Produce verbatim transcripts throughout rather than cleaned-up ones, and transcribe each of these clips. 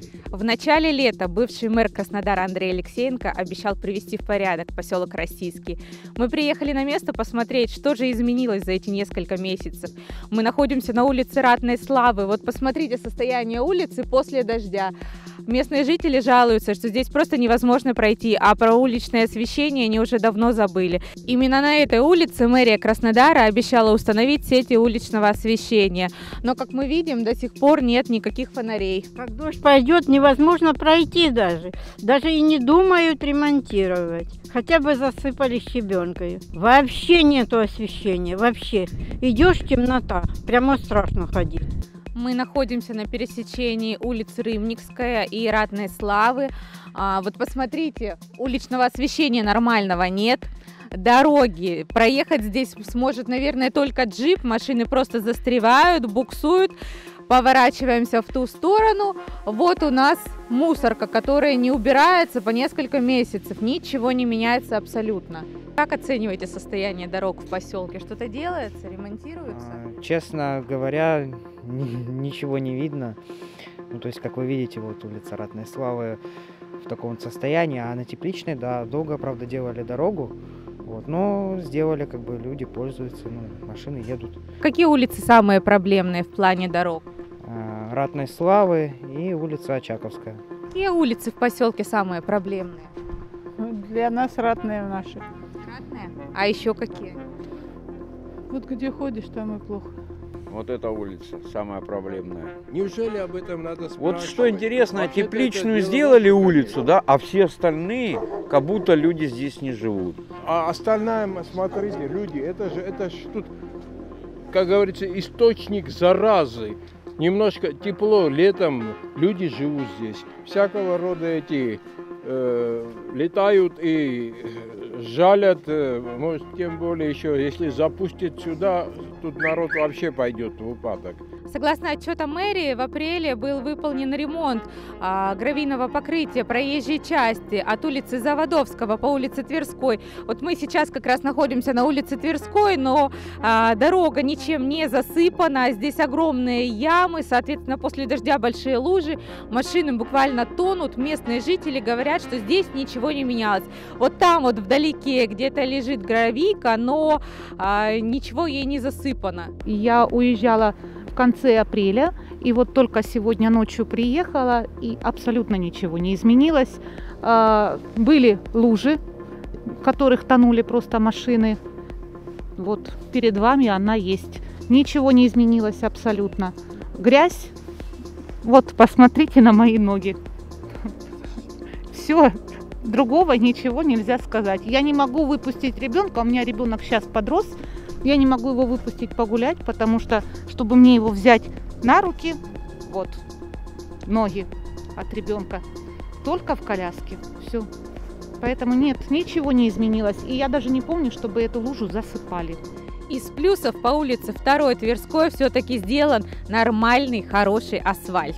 В начале лета бывший мэр Краснодара Андрей Алексеенко обещал привести в порядок поселок Российский. Мы приехали на место посмотреть, что же изменилось за эти несколько месяцев. Мы находимся на улице Ратной Славы. Вот посмотрите состояние улицы после дождя. Местные жители жалуются, что здесь просто невозможно пройти, а про уличное освещение они уже давно забыли. Именно на этой улице мэрия Краснодара обещала установить сети уличного освещения. Но, как мы видим, до сих пор нет никаких фонарей. Как дождь пойдет, невозможно пройти даже. Даже и не думают ремонтировать. Хотя бы засыпали щебенкой. Вообще нету освещения, вообще. Идешь, темнота, прямо страшно ходить. Мы находимся на пересечении улиц Рымникская и Ратной Славы. А, вот посмотрите, уличного освещения нормального нет. Дороги. Проехать здесь сможет, наверное, только джип. Машины просто застревают, буксуют. Поворачиваемся в ту сторону. Вот у нас мусорка, которая не убирается по несколько месяцев. Ничего не меняется абсолютно. Как оцениваете состояние дорог в поселке? Что-то делается, ремонтируется? Честно говоря, ничего не видно. Ну, то есть, как вы видите, вот улица Ратной Славы в таком состоянии, а на Тепличной, да, долго, правда, делали дорогу. Вот, но сделали, как бы люди пользуются, ну, машины едут. Какие улицы самые проблемные в плане дорог? Ратной Славы и улица Очаковская. Какие улицы в поселке самые проблемные? Для нас ратные наши. Ратные? А еще какие? Вот где ходишь, там и плохо. Вот эта улица самая проблемная. Неужели об этом надо спрашивать? Вот что интересно, Вообще-то Тепличную это сделали дело улицу, да, а все остальные, как будто люди здесь не живут. А остальная, смотрите, люди, это же, это ж тут, как говорится, источник заразы. Немножко тепло летом, люди живут здесь. Всякого рода эти э, летают и жалят, э, может, тем более еще, если запустят сюда, тут народ вообще пойдет в упадок. Согласно отчетам мэрии, в апреле был выполнен ремонт а, гравийного покрытия проезжей части от улицы Заводовского по улице Тверской. Вот мы сейчас как раз находимся на улице Тверской, но а, дорога ничем не засыпана. Здесь огромные ямы, соответственно, после дождя большие лужи. Машины буквально тонут. Местные жители говорят, что здесь ничего не менялось. Вот там вот вдалеке где-то лежит гравийка, но а, ничего ей не засыпано. Я уезжала в конце апреля, и вот только сегодня ночью приехала, и абсолютно ничего не изменилось. Были лужи, в которых тонули просто машины. Вот перед вами она есть. Ничего не изменилось абсолютно. Грязь. Вот, посмотрите на мои ноги. Все, другого ничего нельзя сказать. Я не могу выпустить ребенка, у меня ребенок сейчас подрос. Я не могу его выпустить погулять, потому что, чтобы мне его взять на руки, вот, ноги от ребенка, только в коляске. Все. Поэтому нет, ничего не изменилось. И я даже не помню, чтобы эту лужу засыпали. Из плюсов по улице второй Тверской все-таки сделан нормальный, хороший асфальт.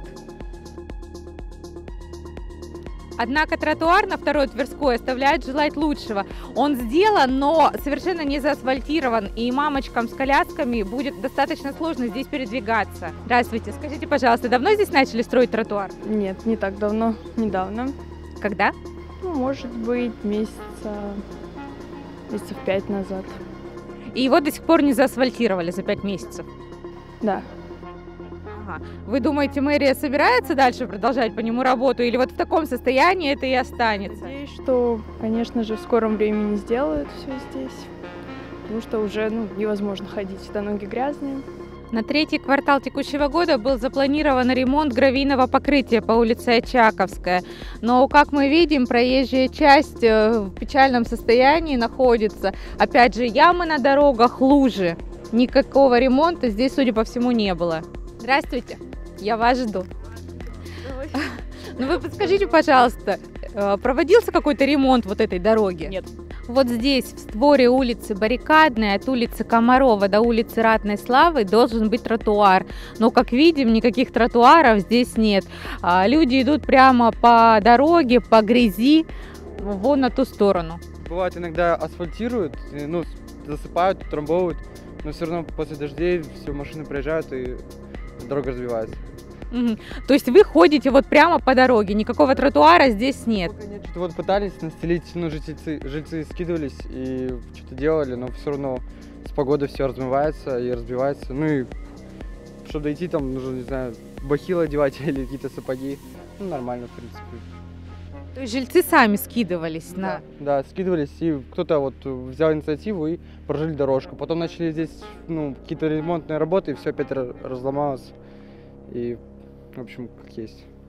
Однако тротуар на второй Тверской оставляет желать лучшего. Он сделан, но совершенно не заасфальтирован, и мамочкам с колясками будет достаточно сложно здесь передвигаться. Здравствуйте, скажите, пожалуйста, давно здесь начали строить тротуар? Нет, не так давно, недавно. Когда? Ну, может быть, месяца, месяцев пять назад. И его до сих пор не заасфальтировали за пять месяцев? Да. Ага. Вы думаете, мэрия собирается дальше продолжать по нему работу, или вот в таком состоянии это и останется? Надеюсь, что, конечно же, в скором времени сделают все здесь, потому что уже ну, невозможно ходить, всегда ноги грязные. На третий квартал текущего года был запланирован ремонт гравийного покрытия по улице Очаковская. Но, как мы видим, проезжая часть в печальном состоянии находится. Опять же, ямы на дорогах, лужи. Никакого ремонта здесь, судя по всему, не было. Здравствуйте, я вас жду. Ну вы подскажите, пожалуйста, проводился какой-то ремонт вот этой дороги? Нет. Вот здесь, в створе улицы Баррикадной, от улицы Комарова до улицы Ратной Славы должен быть тротуар. Но, как видим, никаких тротуаров здесь нет. Люди идут прямо по дороге, по грязи, вон на ту сторону. Бывает, иногда асфальтируют, ну, засыпают, трамбовывают, но все равно после дождей все машины проезжают и дорога разбивается. Мгм. То есть вы ходите вот прямо по дороге, никакого тротуара здесь нет? Пока нет, что-то вот пытались настелить, ну, жильцы, жильцы скидывались и что-то делали, но все равно с погодой все размывается и разбивается. Ну и чтобы дойти, там нужно, не знаю, бахилы одевать или какие-то сапоги. Ну, нормально, в принципе. То есть жильцы сами скидывались на... Да, скидывались, и кто-то вот взял инициативу и прожили дорожку. Потом начали здесь, ну, какие-то ремонтные работы, и все опять ра- разломалось. И, в общем, как есть.